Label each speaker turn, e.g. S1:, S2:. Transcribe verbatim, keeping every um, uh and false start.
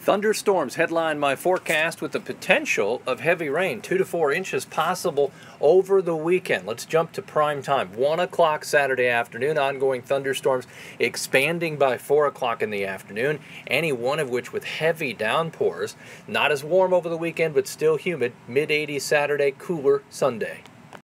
S1: Thunderstorms headline my forecast with the potential of heavy rain, two to four inches possible over the weekend. Let's jump to prime time. one o'clock Saturday afternoon, ongoing thunderstorms expanding by four o'clock in the afternoon, any one of which with heavy downpours. Not as warm over the weekend, but still humid. mid eighties Saturday, cooler Sunday.